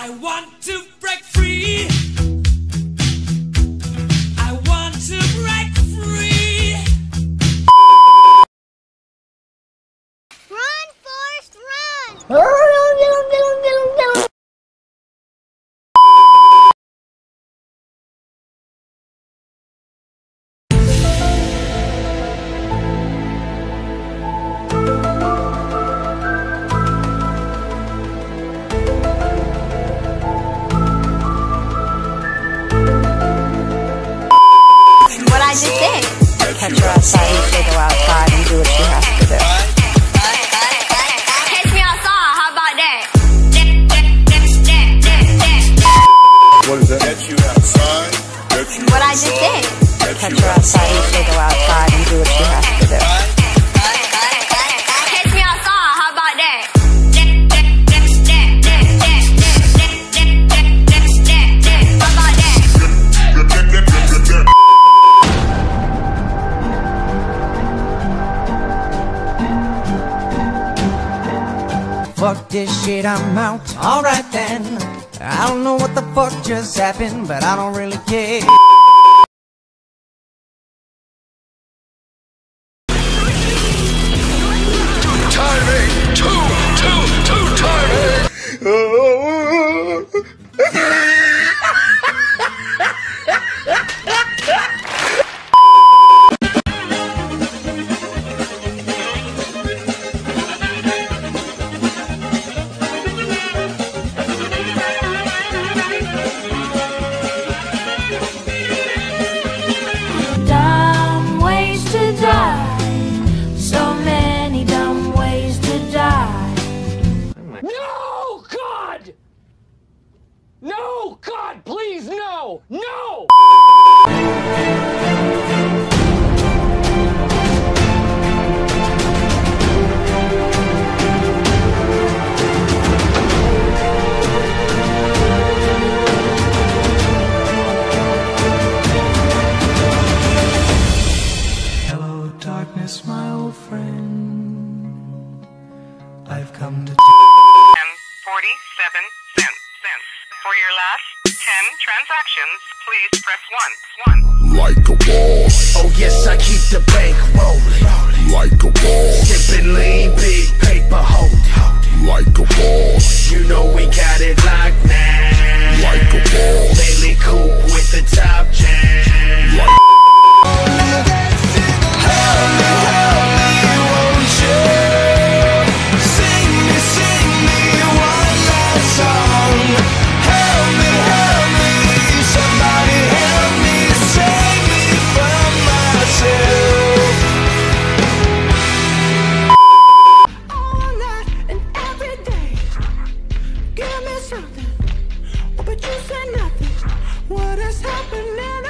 I want to break free. I want to break free. Run, Forrest, run! What I just did. Catch her outside, you say go outside and do what she has to do. Catch me outside, how about that? What is that? Catch you outside. Catch you What I just did. Catch her outside, you say go outside and do what she has to do. Catch me outside, how about that? How about that? Fuck this shit, I'm out. Alright then. I don't know what the fuck just happened, but I don't really care. Dumb ways to die. So many dumb ways to die. No, God! No, God, please, no! No! Hello, darkness, my old friend. I've come to. 47 cents. For your last 10 transactions, please press 1. like a boss. Oh yes, I keep the bank rolling. Like a boss. Sipping lean, big paper holding. Like a boss. You know we got it locked now. Like a boss. Lately coupe with the top jam. Like Give me something, but you said nothing. What is happening?